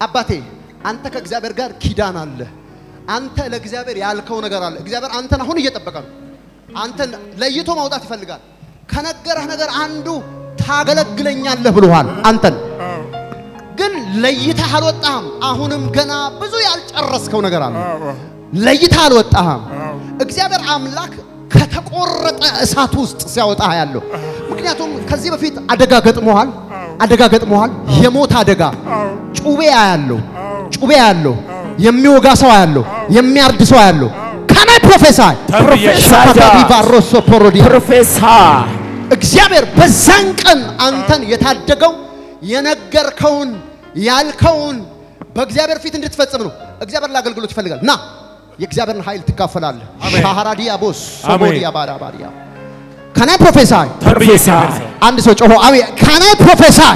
አባቴ አንተ ከእግዚአብሔር ጋር ኪዳን አለ አንተ ለእግዚአብሔር ያልከው ነገር አለ እግዚአብሔር አንተን አሁን እየተጠበቀ ነው አንተን ለይቶ ማውጣት ይፈልጋል ከነገረህ ነገር አንዱ ታገለግለኛለህ ብሎሃል አንተን ግን ለይተህ አልወጣህም አሁንም ገና ብዙ ያልጨረስከው ነገር አለ ለይተህ አልወጣህም እግዚአብሔር አምላክ ከተቆረጠ እሳት ውስጥ ሲያወጣህ ያለው ምክንያቱም ከዚህ በፊት አደጋ ገጥሞሃል የሞት አደጋ ጩቤ ያለው የሚወጋ ሰው ያለው የሚያርድ ሰው ያለው ካና ፕሮፌሰር ዲቫሮሶ ፖሮዲ ፕሮፌሰር እግዚአብሔር በዛን ቀን አንተን የታደገው የነገርከውን ያልከውን በእግዚአብሔር ፊት እንድትፈጽም ነው እግዚአብሔር ለአገልግሎት ይፈልጋል ና የእግዚአብሔርን ኃይል ትካፈላለህ ሻሃራዲያ ቦስ ሶሞዲያ ባራባሪያ ካና ፕሮፌሰር አንድ ሰው ጮሆ አዊ ካና ፕሮፌሰር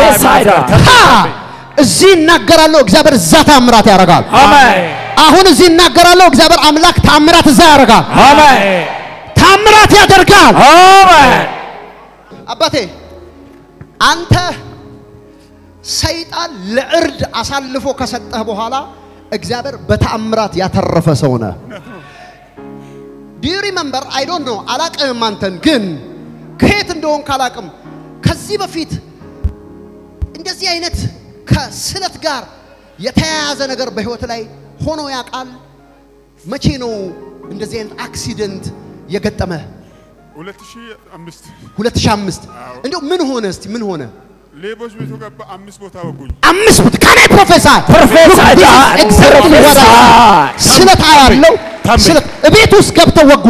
እዚህ እናገራለሁ እግዚአብሔር እዛ ታምራት ያደርጋል አሜን አሁን እዚህ እናገራለሁ እግዚአብሔር አምላክ ታምራት እዛ ያደርጋል አሜን ታምራት ያደርጋል አሜን አባቴ አንተ ሰይጣን ለእርድ አሳልፎ ከሰጠህ በኋላ እግዚአብሔር በታምራት ያተረፈ ሰው ነህ Do you remember I don't know አላቀም አንተን ግን ከየት እንደሆን ካላቀም ከዚህ በፊት እንደዚህ አይነት ከስለት ጋር የተያያዘ ነገር በህይወት ላይ ሆኖ ያቃል መቼ ነው እንደዚህ አይነት አክሲደንት የገጠመ 2005 እንደው ምን ሆነ እስቲ ምን ሆነ ሌቦች ቤቱ ገባ 5 ቦታ ወጉኝ 5 ቦታ ካና ፕሮፌሰር ስለት ያለው ስለት ቤት ውስጥ ገብተው ወጉ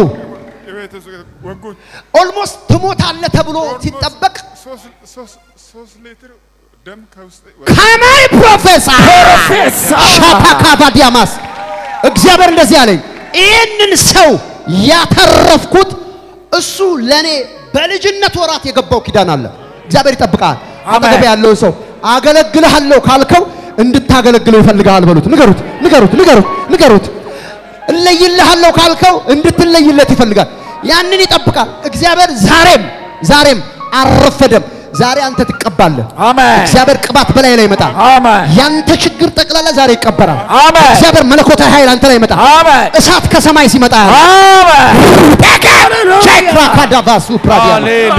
ኦልሞስት ትሞታለህ ተብሎ ሲጠበቅ 3 ሊትር ደም ከውስጥ ካና ፕሮፌሰር ሻታካባዲያማስ እግዚአብሔር እንደዚህ አለኝ ይሄንን ሰው ያተረፍኩት እሱ ለኔ በልጅነት ወራት የገባው ኪዳን አለ እግዚአብሔር ይጠብቃል አጠገብ ያለው ሰው አገለግልሃለሁ ካልከው እንድታገለግለው ይፈልጋል በሉት ንገሩት እለይልሃለሁ ካልከው እንድትለይለት ይፈልጋል ያንን ይጠብቃል እግዚአብሔር ዛሬም አረፈደም ዛሬ አንተ ትቀባለህ አሜን እግዚአብሔር ቅባት በላይ ላይ ይመጣል አሜን ያንተ ችግር ጠቅላላ ዛሬ ይቀበራል አሜን እግዚአብሔር መለኮታዊ ኃይል አንተ ላይ ይመጣል አሜን እሳት ከሰማይ ሲመጣ አሜን ቼክራ ካዳቫሱ ፕራዲያ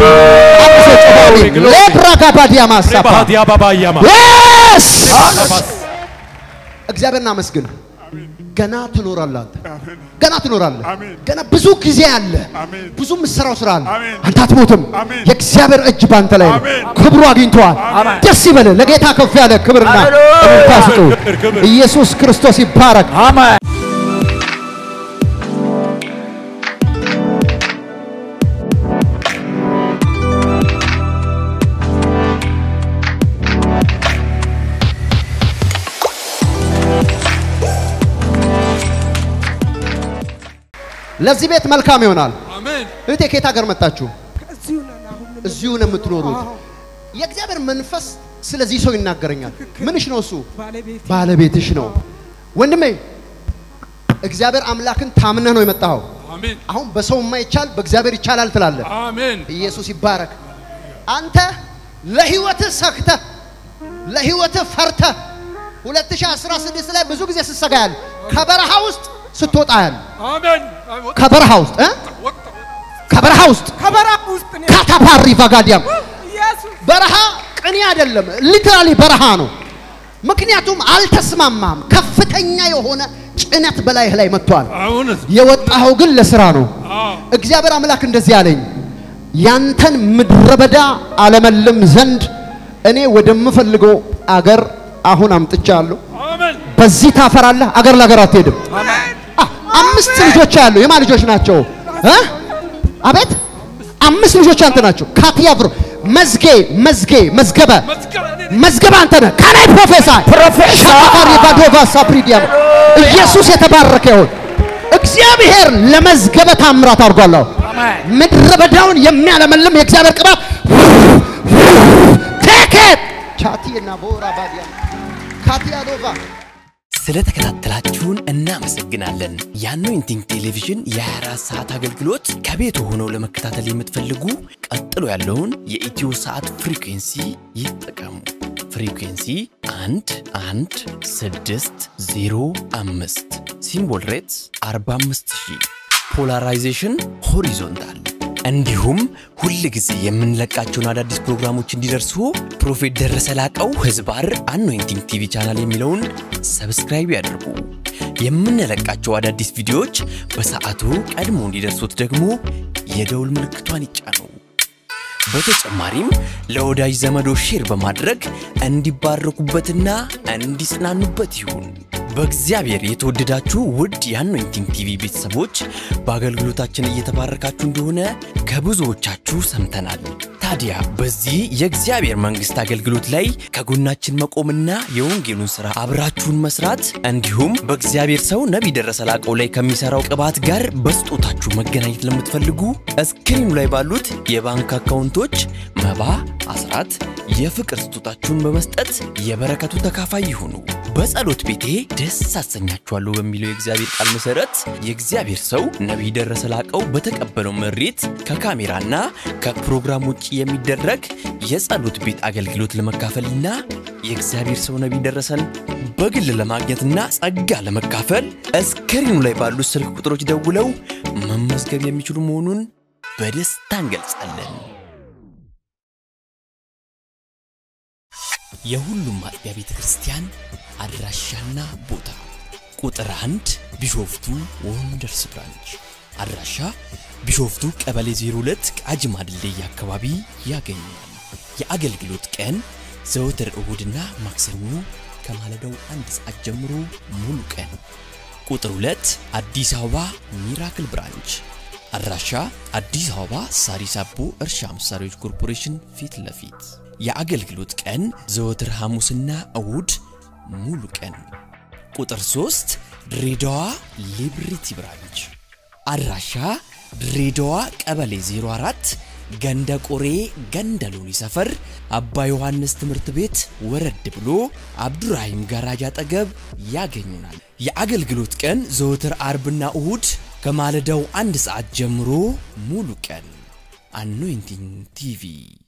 ሃሌሉያ ለብራጋባዲያ ማሳባ ባዲያ ባባያማ yes እግዚአብሔርና መስግን ገና ትኖራለህ ገና ብዙ ጊዜ አለ ብዙ መስራው ስራ አለ አንተ አትሞትም የእግዚአብሔር እጅ ባንተ ላይ ነው ክብሩ አግኝቷል ደስ ይበል ለጌታ ከፍ ያለ ክብርና ታስጡ ኢየሱስ ክርስቶስ ይባረክ አሜን ለዚህ ቤት መልካም ይሆናል አሜን እቴ ከየት ሀገር መጣችሁ እዚሁ ነው የምትኖሩት የእግዚአብሔር መንፈስ ስለዚህ ሰው ይናገረኛል ምንሽ ነው እሱ ባለቤትሽ ነው ወንድሜ እግዚአብሔር አምላክን ታምነህ ነው የመጣው አሜን አሁን በሰው የማይቻል በእግዚአብሔር ይቻላል ትላለህ አሜን ኢየሱስ ይባረክ አንተ ለህይወትህ ሰክተህ ለህይወትህ ፈርተህ 2016 ላይ ብዙ ጊዜ ስትሰጋያል ከበረሃ ውስጥ ስትወጣ ያለ አሜን ከበረሃ ውስጥ ካታፓሪ ቫጋዲያም በረሃ ቅኒ አይደለም ሊትራሊ በረሃ ነው ምክንያቱም አልተስማማም ከፍተኛ የሆነ ጭነት በላይ ላይ መጥቷል የወጣው ግን ለስራ ነው እግዚአብሔር አምላክ እንደዚህ አለኝ ያንተን ምድረበዳ አለመልም ዘንድ እኔ ወደምፈልገው አገር አሁን አምጥቻለሁ አሜን በዚህ ታፈራለህ አገር ለአገር አትሄድም አሜን 5 ልጆች አሉ የማን ልጆች ናቸው አቤት 5 ልጆች አንተ ናቸው ካቲያብሮ መዝገበ አንተ ነህ ካናይ ፕሮፌሰር ሻታሪ ባዶቫ ሳፕሪዲያ ኢየሱስ የተባረከ ይሁን እግዚአብሔር ለመዝገበ ታምራት አድርጓል ምድረ በዳውን የሚያለመልም የእግዚአብሔር ቅባት ተከት ቻቲና ቦራ ባዲያ ካቲያዶቫ ስለተከታተላችሁን እናመሰግናለን የአኖይንቲንግ ቴሌቪዥን የ24 ሰዓት አገልግሎት ከቤት ሆነው ለመከታተል የምትፈልጉ ቀጥሎ ያለውን የኢትዮ ሰዓት ፍሪኩዌንሲ ይጠቀሙ ፍሪኩዌንሲ 1160 ሲምቦል ሬትስ 45000 ፖላራይዜሽን ሆሪዞንታል እንዲሁም ሁሉ ጊዜ የምንለቃቸውን አዳዲስ ፕሮግራሞች እንዲደርሱ ፕሮፌት ደረሰ ላቀው ህዝባር አኖይንቲንግ ቲቪ ቻናል የሚለውን ሰብስክራይብ ያድርጉ የምንለቃቸው አዳዲስ ቪዲዮዎች በሰዓቱ ቀድሞ እንዲደርሱት ደግሞ የደውል ምልክቷን ይጫኑ በተጨማሪም ለወዳጅ ዘመዶ ሼር በማድረግ እንዲባረኩበትና እንዲጽናኑበት ይሁን በእግዚአብሔር የተወደዳችሁ ውድ የአኖይንቲንግ ቲቪ ቤተሰቦች በአገልግሎታችን እየተባረካችሁ እንደሆነ ከብዙዎቻችሁ ሰምተናል ታዲያ በዚህ የእግዚአብሔር መንግስት አገልግሎት ላይ ከጎናችን መቆምና የወንጌሉን ሥራ አብራችሁን መስራት እንዲሁም በእግዚአብሔር ሰው ነብይ ደረሰ ላቀው ላይ ከሚሰራው ቅባት ጋር በስጦታችሁ መገናኘት ለምትፈልጉ ስክሪኑ ላይ ባሉት የባንክ አካውንቶች መባ አስራት የፍቅር ስጦታችሁን በመስጠት የበረከቱ ተካፋይ ይሁኑ በጸሎት ቤቴ ደስ አሰኛችኋለሁ በሚለው የእግዚአብሔር ቃል መሰረት የእግዚአብሔር ሰው ነብይ ደረሰ ላቀው በተቀበለው መሬት ከካሜራና ከፕሮግራም ውጪ የሚደረግ የጸሎት ቤት አገልግሎት ለመካፈልና የእግዚአብሔር ሰው ነብይ ደረሰን በግል ለማግኘትና ጸጋ ለመካፈል ስክሪኑ ላይ ባሉት ስልክ ቁጥሮች ደውለው መመዝገብ የሚችሉ መሆኑን በደስታ እንገልጻለን የሁሉም ማጥቢያ ቤተክርስቲያን አድራሻና ቦታ ቁጥር 1 ቢሾፍቱ ወንደርስ ብራንች አድራሻ ቢሾፍቱ ቀበሌ 02 ቃጂማ ድልድይ አካባቢ ያገኛል የአገልግሎት ቀን ዘወትር እሁድና ማክሰኞ ከማለዳው 1 ሰዓት ጀምሮ ሙሉ ቀን ቁጥር 2 አዲስ አበባ ሚራክል ብራንች አድራሻ አዲስ አበባ ሳሪስ አቦ እርሻ መሳሪያዎች ኮርፖሬሽን ፊት ለፊት የአገልግሎት ቀን ዘወትር ሐሙስና እሁድ ሙሉ ቀን ቁጥር 3 ድሬዳዋ ሊብሪቲ ብራንች አድራሻ ድሬዳዋ ቀበሌ 04 ገንደ ቆሬ ገንደሎኒ ሰፈር አባ ዮሐንስ ትምህርት ቤት ወረድ ብሎ አብዱራሂም ጋራጅ አጠገብ ያገኙናል የአገልግሎት ቀን ዘወትር አርብና እሁድ ከማለዳው 1 ሰዓት ጀምሮ ሙሉ ቀን አኖይንቲንግ ቲቪ